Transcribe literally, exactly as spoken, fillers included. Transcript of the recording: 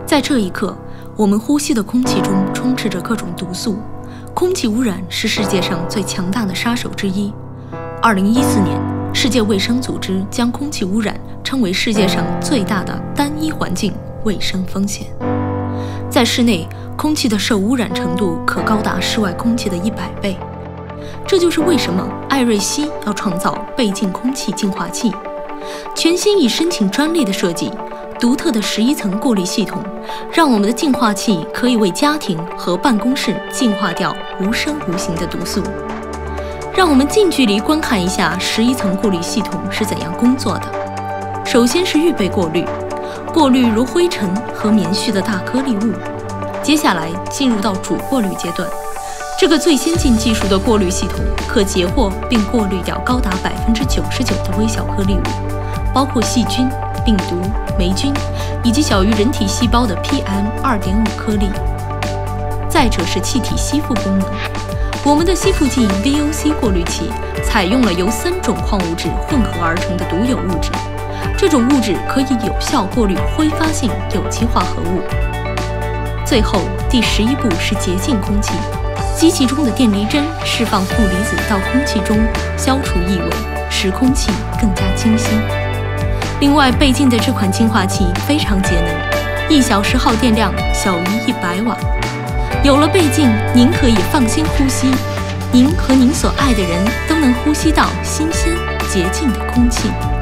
在这一刻，我们呼吸的空气中充斥着各种毒素，空气污染是世界上最强大的杀手之一。二零一四年，世界卫生组织将空气污染称为世界上最大的单一环境卫生风险。在室内，空气的受污染程度可高达室外空气的一百倍。这就是为什么艾瑞希要创造倍净空气净化器，全新已申请专利的设计，独特的十一层过滤系统，让我们的净化器可以为家庭和办公室净化掉无声无形的毒素。让我们近距离观看一下十一层过滤系统是怎样工作的。首先是预备过滤，过滤如灰尘和棉絮的大颗粒物。接下来进入到主过滤阶段，这个最先进技术的过滤系统可截获并过滤掉高达百分之九十九的微小颗粒物，包括细菌、病毒、霉菌以及小于人体细胞的 P M 二点五 颗粒。再者是气体吸附功能，我们的吸附剂 V O C 过滤器采用了由三种矿物质混合而成的独有物质，这种物质可以有效过滤挥发性有机化合物。最后第十一步是洁净空气，机器中的电离针释放负离子到空气中，消除异味，使空气更加清新。另外，倍净的这款净化器非常节能，一小时耗电量小于一百瓦。有了倍净，您可以放心呼吸，您和您所爱的人都能呼吸到新鲜洁净的空气。